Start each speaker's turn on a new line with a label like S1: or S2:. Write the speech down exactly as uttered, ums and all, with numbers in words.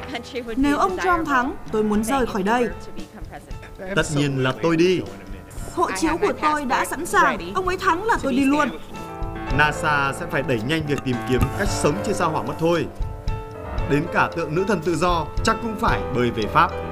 S1: Nếu ông Trump thắng, tôi muốn rời khỏi đây.
S2: Tất nhiên là tôi đi.
S1: Hộ chiếu của tôi đã sẵn sàng, ông ấy thắng là tôi đi luôn.
S2: NASA sẽ phải đẩy nhanh việc tìm kiếm cách sống trên sao Hỏa mất thôi. Đến cả tượng nữ thần tự do chắc cũng phải bơi về Pháp.